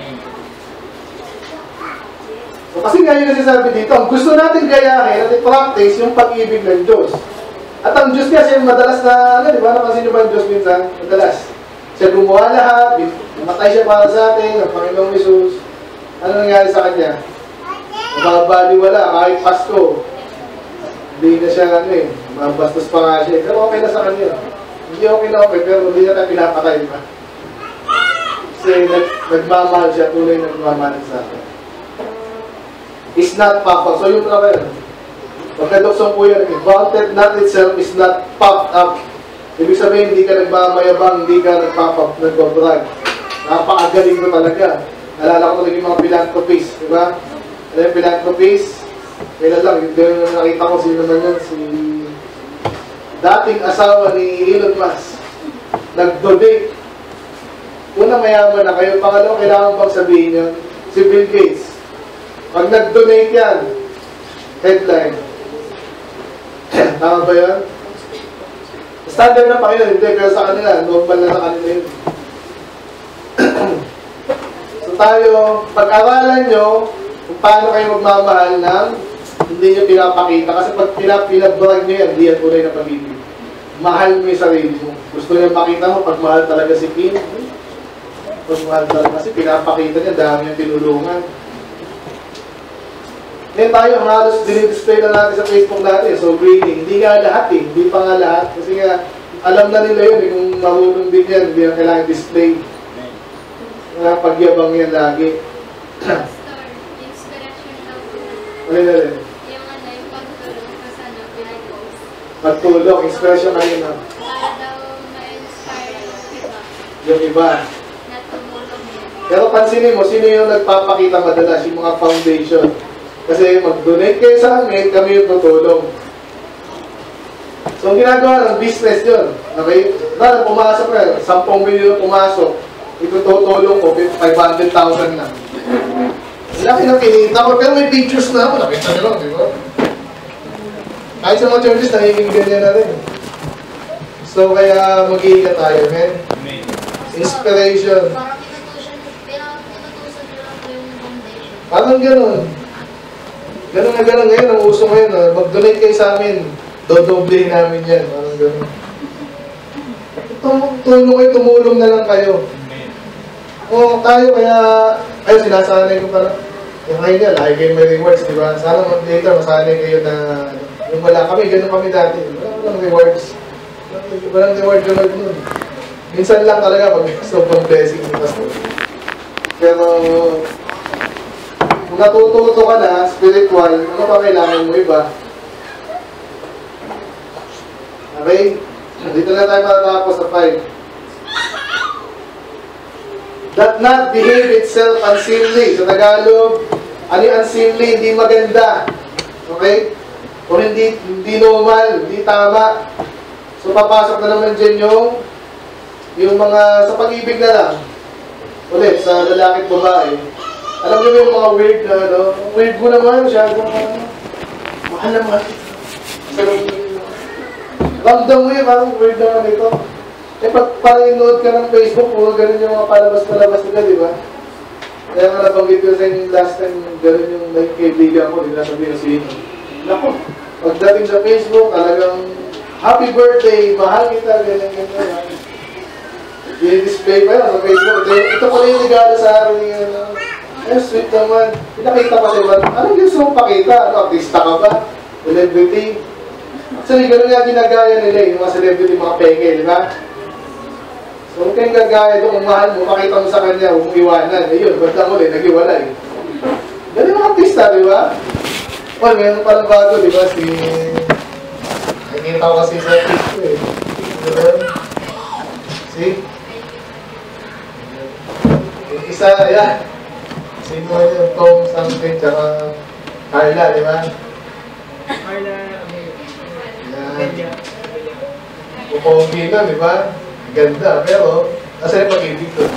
So, kasi nga yung nasasabi dito, ang gusto natin gayahin at i-practice yung pag-ibig ng Diyos. At ang Diyos kasi madalas na, di ba, napansin nyo ba ang Diyos minsan? Madalas. Siya gumawa lahat, namatay siya para sa atin, ang Panginoong Jesus. Ano nangyari sa Kanya? Mababaliwala, kahit Pasko. Hindi na siya mabastos pa nga siya. Pero okay na sa Kanya. Hindi okay na okay, pero hindi na tayo pinapatay, di ba? Kasi nagmamahal siya, tunay nagmamahal sa atin. Is not puffed up. So yung mga yun. Pagkadoksong po yan, vaunted not itself is not puffed up. Ibig sabihin, hindi ka nagmamayabang, hindi ka nagbabrag. Napakagaling ko talaga. Nalala ko talaga yung mga philanthropists, di ba? Ano yung philanthropists? Kailan lang, yung nakita ko sino naman yun, si dating asawa ni Elon Musk. Nag-donate. Una, mayaman na kayo. Pangalawa, kailangan bang sabihin yun? Si Bill Gates. Pag nag-donate yan, headline. Tama ba yun? Standard na Panginoon, hindi. Pero sa kanila, normal na sa kanila yun. So tayo, pag-aralan nyo kung paano kayo magmamahal ng hindi nyo pinapakita. Kasi pag pinabrag nyo yan, hindi yan tunay na pag-ibig. Mahal mo yung sarili mo. Gusto nyo makita mo, pag mahal talaga si Kim, pag mahal talaga kasi pinapakita niya, dami yung tinulungan. Ngayon tayo, halos dinidisplay na natin sa Facebook natin. So, greeting. Hindi nga lahat Hindi pa nga lahat. Kasi nga, alam na nila yun kung marunong din yan, hindi na kailangan display. Nga pagyabang yan lagi. Pastor, inspiration daw po. Alin. Yung pagtulong ko sa pinag-post. Pagtulong, inspiration kayo na. Para daw ma-inspire Yung iba. na tumulong yan. Pero pansinin mo, sino yung nagpapakita madalas? Yung mga foundation. Kasi mag-donate kayo sa amin, kami yung tutulong. So, ang ginagawa ng business yun. Okay? Dahil pumasok na, 10 milyon pumasok, itutulong ko, 500,000 lang. Laki ng kinita ko, pero may pictures na ako. Nakita nyo lang, di ba? Kahit sa mga churches, nahihing ganyan na rin. So, kaya mag-iingat tayo, men. Inspiration. Parang tinutusan nyo lang po yung foundation. Parang ganun. Ganun na ganun ngayon, ang uso ngayon. Mag-donate kayo sa amin. Dodoblehin namin yan. Parang ganun. Tulong kayo, tumulong na lang kayo. O, tayo kaya sinasanay ko parang, yung kayo niya, lagi kayo may rewards, di ba? Sana later, masanay kayo na, yung wala kami, ganun kami dati. Walang rewards. Walang reward nun. Minsan lang talaga pag sobrang blessing ni Pastor. Pero, kung natututo ka na, spiritual, ano pa kailangan mo iba? Okay? Dito na tayo matatapos sa 5. That not behave itself unseemly. Sa Tagalog, ano yung unseemly? Hindi maganda. Okay? O hindi normal, hindi tama. So, papasok na naman dyan yung mga sa pag-ibig na lang. Ulit, sa lalaki at babae. Alam niyo yung mga weird na, weird mo naman, masyadong, mahal na mahal. So, ramdam mo yun, parang weird naman ito. Eh, pag parang ka ng Facebook, puro ganun yung mga palabas-palabas nila, di ba? Kaya nga nabanggit ko sa inyo last time, ganun yung kaibigan ko, di na sabihin na sino. Naku, pagdating sa Facebook, talagang, happy birthday, mahal kita, ganyan. I-display pa yun sa Facebook. Ito pala yung regalo sa araw niya. Sweet naman. Pinakita pa siya, anong gusto mong pakita? Artista ka ba? Celebrity? Actually, gano'n nga ginagaya nila yung mga celebrity, mga penge, di ba? So, So, huwag kayong gagaya doon kung mahal mo, makita mo sa kanya, huwag mong iwanan. Eh yun, bandang ulit, nag-iwalay. Ganun mga artista, di ba? Well, meron palang bago, di ba? Nakikita ko kasi sa Facebook eh. Diba? See? Yung isa, ayan. Sino yung Tom something, tsaka Carla, di ba? Carla, Ayan. Pupongi na, di ba? Ganda, pero nasa yung pag-ibig ko.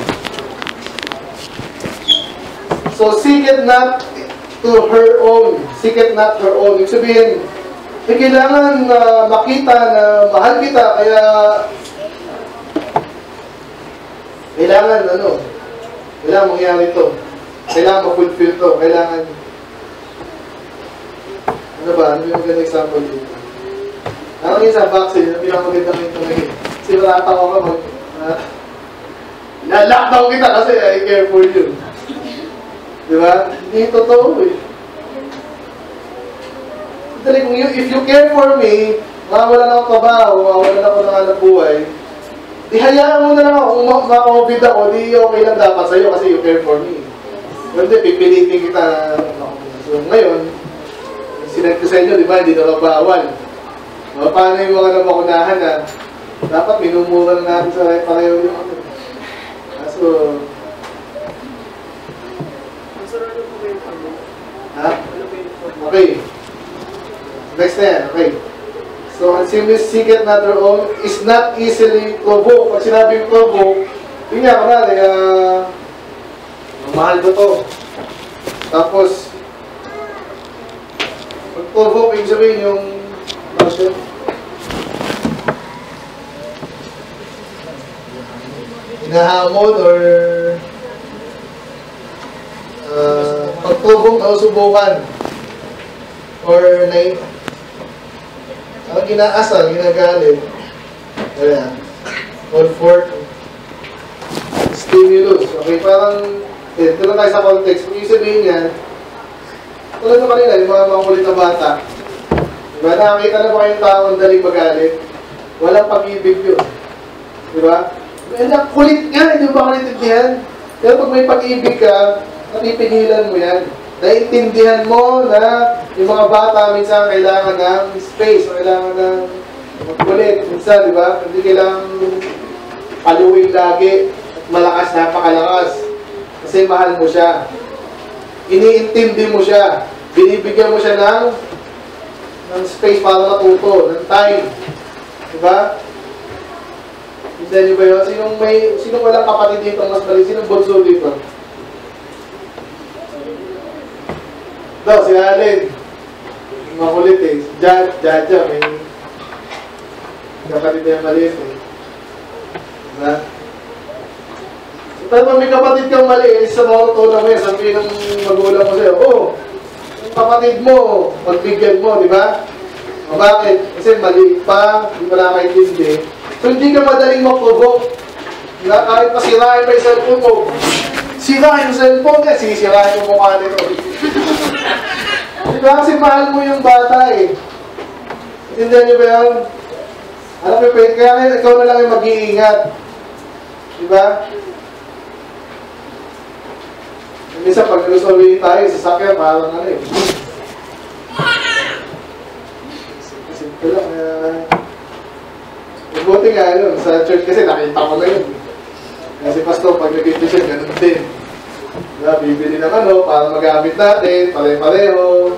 So, seek it not to her own. Seek it not her own. Ibig sabihin, kailangan makita na mahal kita, kaya kailangan mangyari ito. Kailangan ma-fulfill ito. Kailangan, ano ba? Ano yung magandang example dito? Ang isa vaccine, ang pinakamagandang ito naging. Kasi marata ko ka na-lockdown kita kasi I care for you. Di ba? Hindi totoo eh. Dali, if you care for me, mawawalan ako trabaho, mawawalan ako ng anak buhay, di hayaan mo na lang ako, kung maka-COVID ako, di okay lang dapat sa'yo kasi you care for me. Hindi, pipilitin kita. So ngayon, sinend ko sa inyo, di ba, hindi na bawal. Paano yung mga nabakunahan na dapat minumura na natin sa pareho yung ano. So, ha? Okay. Next na yan, okay. So, ang seek it not her own is not easily provoked. Pag sinabing provoke, yun nga, kanali, mahal ko to. Tapos, pag provoke, yung sabihin yung, ano siya? Hinahamon or pag provoke, nausubukan. Or ginaasal, ginagalit. Ayan. Call for stimulus. Okay, parang, ito lang tayo sa context. Kung sabihin niya, tulad na kanila, yung mga kulit na bata. Diba, nakakita na ba kayong taong daling magalit? Walang pag-ibig yun. Diba? Kulit nga, hindi mo ba kalintindihan? Pero pag may pag-ibig ka, napipigilan mo yan. Naintindihan mo na yung mga bata minsan kailangan ng space, kailangan ng magkulit. Minsan, di ba? Hindi kailangan paluwing lagi at malakas, napakalakas. Kasi mahal mo siya. Iniintindi mo siya. Binibigyan mo siya ng space para matuto, ng time. Di ba? Hindi niyo ba yun? Sinong walang kapatid dito mas balik? Sinong bunso dito? Daw, si Allen. Makulit eh. Jaja, may kapatid na yung maliit eh. Diba? Pero may kapatid kang maliit, sa mga tuna mo yan, sabihin ng magulang mo sa'yo, yung kapatid mo, magbigyan mo, di ba? O bakit? Kasi maliit pa, hindi pa nakakaintindi. So hindi ka madaling mag-provoke. Kahit pasirahin pa yung cellphone mo, sirahin yung cellphone niya, sisirahin yung mukha nito. Diba? Kasi mahal mo yung bata eh. Intindihan niyo ba yun? Alam mo ba, kaya ikaw na lang yung mag-iingat. Diba? Minsan pag nalusawiin tayo, sasakyan, parang ano eh. Simple lang. Buti nga yun, sa church kasi nakita ko na yun. Kasi pastor, pag nag-ibig ganun din. Diba? Bibili ng ano, para magamit natin, pare-pareho.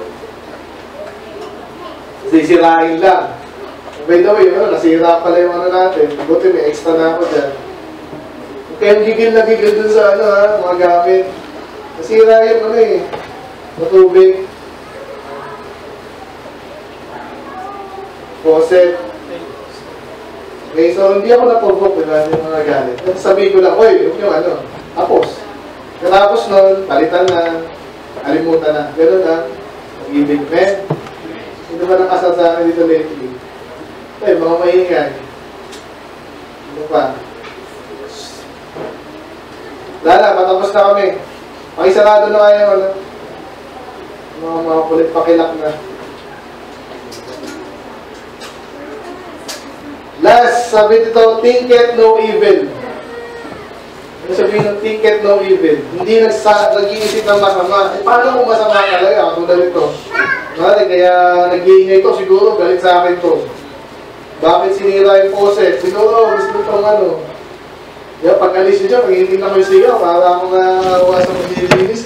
Sisirain lang. By the way, nasira pala yung ano natin. Buti may extra na ako dyan. Kaya gigil na gigil dun sa ano mga gamit. Nasira yung ano eh, matubig. Faucet. Okay, so hindi ako na-provoke yung mga gamit. Sabihin ko lang, oy, yung ano, tapos. Katapos nun, palitan na, alimutan na. Ganun na, mag-ibig men. Sino ba nakasal sa akin dito lately? Ay, mga maingay. Ano pa? Lala, patapos na kami. Pakisarado na kayo, ano? Mga kulit pakilak na. Last, sabi dito, think it no evil. Ano sabihin ng ticket no evil? Hindi nag-iisip ng masama. Eh, paano kung masama talaga? Katulad ito. Kaya nag-iingay ito. Siguro galit sa akin to. Bakit sinira yung faucet? Siguro gusto itong ano. Kaya pag alis nyo dyan, pag hindi na kayo sigaw, para akong nawasang maglilinis.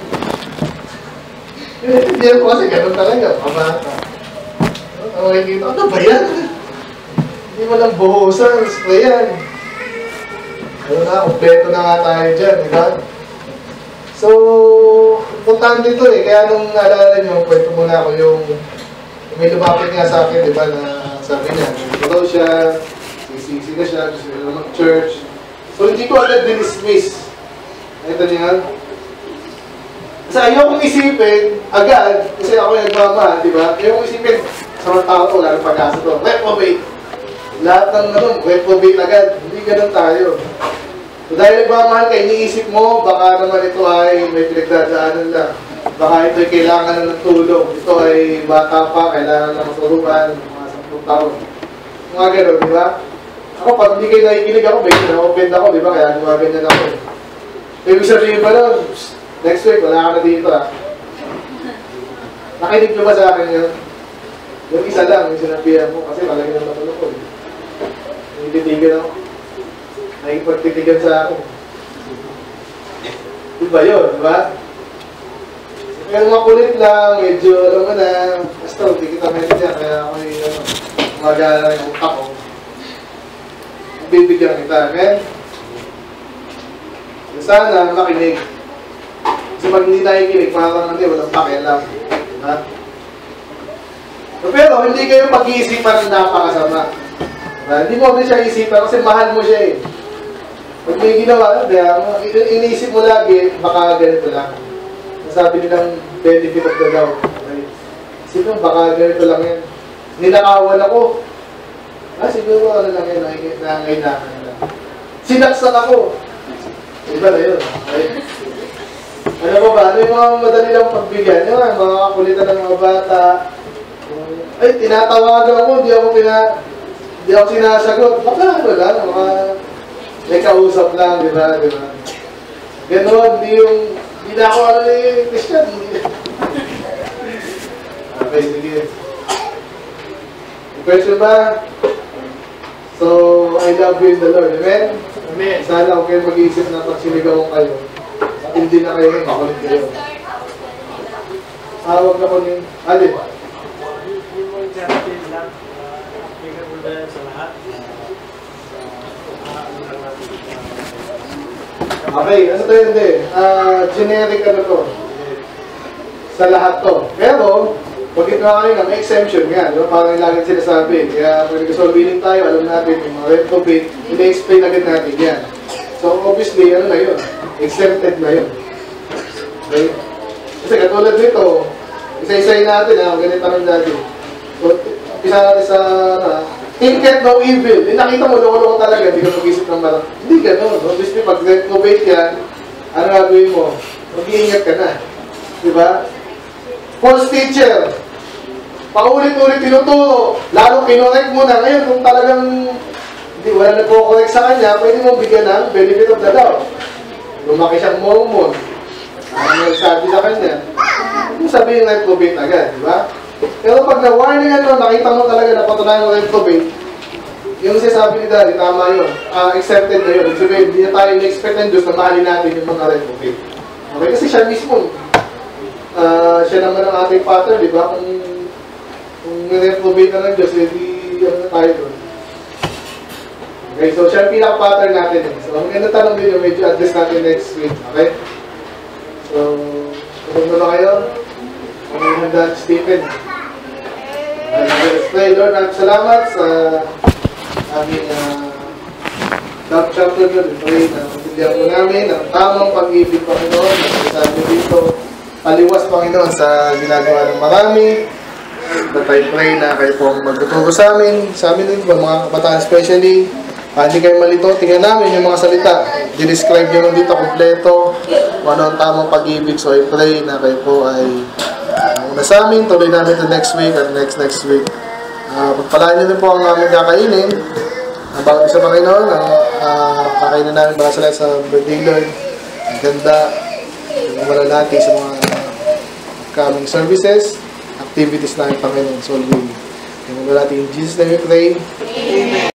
Hindi ako kasi ganun talaga. Pamata. Ano ba yan? Hindi mo lang buhusan. Spray yan. Ano na, kompleto na nga tayo dyan, di ba? So, importante dito eh. Kaya nung naalala nyo, kwento muna ako yung may lumapit nga sa akin, di ba, na sabi niya, nagpulaw siya, sisisi na siya, gusto nila mag-church. So, hindi ko agad dinismiss. Ito niya. Kasi ayaw kong isipin agad, kasi ako yung nagmamahal, di ba? Ayaw kong isipin, sa mga tao ko, lalo pag-asa to, reprobate. Lahat ng ano, reprobate agad. Hindi ganun tayo. So, dahil nagmamahal ka, iniisip mo, baka naman ito ay may pinagdadaanan lang. Baka ito ay kailangan ng tulong. Ito ay bata pa, kailangan ng maturuan, mga 10 taon. Mga ganun, di ba? Ako, pag hindi kayo nakikinig ako, may na-open ako, di ba? Kaya gumaganyan ako. Ibig sabihin ba nun, next week, wala ka na dito, ha? Nakinig nyo ba sa akin yun? Yung isa lang, yung sinabihan mo, kasi malaki na matulog ko. Hindi titigan ako. Nakikipagtitigan sa akin. Diba yun, diba? Kaya makulit lang, medyo alam mo na, basta hindi kita medya, kaya ako yung magala ng utak ko. Bibigyan kita, okay? Sana makinig. Kasi pag hindi nakikinig, parang hindi, walang pakialam. Diba? Pero hindi kayo pag-iisipan ng napakasama. Hindi mo rin siya isipan kasi mahal mo siya eh. Pag may ginawa, iniisip mo lagi, baka ganito lang. Sabi nilang benefit of the doubt. Okay? Sino, baka ganito lang yan. Ninakawan ako. Siguro ano lang yan, nangailangan lang. Sinaksak ako. Iba na yun. Okay? Ano ba ba? Ano yung mga madali lang pagbigyan? Yung mga kakulitan ng mga bata. Ay, tinatawagan ako, hindi ako sinasagot. Baka ano lang, mga may kausap lang, di ba? Di ba? Ganon, hindi na ako ano ni Christian. Okay, sige. Question ba? So, I love you in the Lord. Amen? Amen. Sana huwag kayo mag-iisip na pag sinigaw kayo. Hindi na kayo, makulit kayo. Huwag na ko niyo. Alin? Hindi mo i-charity lang. Applicable na yan sa lahat. Okay, ano to yun din? Generic ano to? Sa lahat to. Pero, pag ito nga kanina, may exemption nga. Diba? Parang lagi sinasabi. Kaya pag nag-solving tayo, alam natin yung mga retrobate, ina-explain agad natin yan. So, obviously, ano na yun? Exempted na yun. Okay? Kasi katulad nito, isa-isayin natin, ganito naman natin. So, umpisa natin sa, think no evil. Nakita mo, loko-loko talaga, hindi ka mag-isip ng marang. Hindi gano'n. Obviously, pag reprobate yan, ano gagawin mo? Mag-iingat ka na. Diba? False teacher. Paulit-ulit tinuturo. Lalo kinorek mo na. Ngayon, kung talagang hindi, wala nagko-correct sa kanya, pwede mo bigyan ng benefit of the doubt. Lumaki siyang mormon. Ano nagsabi sa kanya? Kung sabihin yung reprobate agad, diba? Pero pag na-warningan mo, nakita mo talaga na patunayan mo reprobate, yung sinasabi ni Daddy, tama yun. Accepted na yun. So, hindi na tayo na-expect ng Diyos na mahalin natin yung mga reprobate. Okay? Kasi siya mismo, siya naman ang ating pattern, di ba? Kung reprobate na ng Diyos, hindi ano na tayo doon. Okay, so siya ang pinaka-pattern natin. So, ang ganda tanong din yung medyo address natin next week. Okay? So, kung ba kayo? Ang handa si Stephen. Let's pray, Lord. Salamat sa aming love chapter doon. Pray na matindihan po namin ang tamang pag-ibig, Panginoon. Sabi dito, paliwas, Panginoon, sa ginagawa ng marami. Tayo pray na kayo po magtuturo sa amin din ba, mga kabataan especially. Hindi kayo malito, tingnan namin yung mga salita. Di-describe nyo dito kompleto kung ano ang tamang pag-ibig. So I pray na kayo po ay una sa amin, tuloy namin ito next week at next week. Pagpalaan nyo din po ang aming kakainin. Ang bawat isa Panginoon, kakainin namin para sa birthday Lord. Ang ganda, yung malalati sa mga coming services, activities namin Panginoon. So, yung malalati in Jesus' name we pray.